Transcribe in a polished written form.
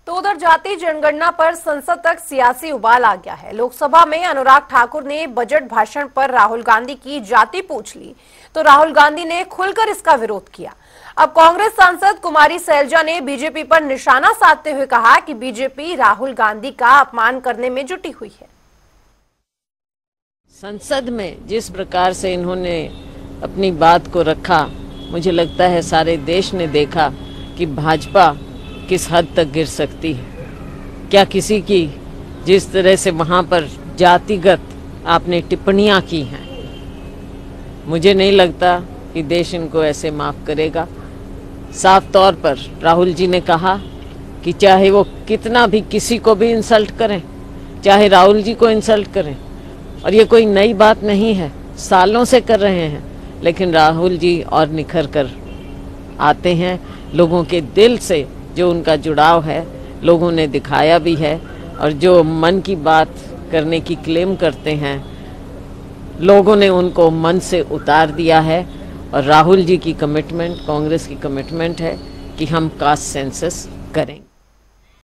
तो उधर जाति जनगणना पर संसद तक सियासी उबाल आ गया है। लोकसभा में अनुराग ठाकुर ने बजट भाषण पर राहुल गांधी की जाति पूछ ली तो राहुल गांधी ने खुलकर इसका विरोध किया। अब कांग्रेस सांसद कुमारी सैलजा ने बीजेपी पर निशाना साधते हुए कहा कि बीजेपी राहुल गांधी का अपमान करने में जुटी हुई है। संसद में जिस प्रकार से इन्होंने अपनी बात को रखा, मुझे लगता है सारे देश ने देखा कि भाजपा किस हद तक गिर सकती है। क्या किसी की जिस तरह से वहां पर जातिगत आपने टिप्पणियां की हैं, मुझे नहीं लगता कि देश इनको ऐसे माफ करेगा। साफ तौर पर राहुल जी ने कहा कि चाहे वो कितना भी किसी को भी इंसल्ट करें, चाहे राहुल जी को इंसल्ट करें, और ये कोई नई बात नहीं है, सालों से कर रहे हैं, लेकिन राहुल जी और निखर कर आते हैं। लोगों के दिल से जो उनका जुड़ाव है लोगों ने दिखाया भी है, और जो मन की बात करने की क्लेम करते हैं लोगों ने उनको मन से उतार दिया है। और राहुल जी की कमिटमेंट, कांग्रेस की कमिटमेंट है कि हम कास्ट सेंसस करेंगे।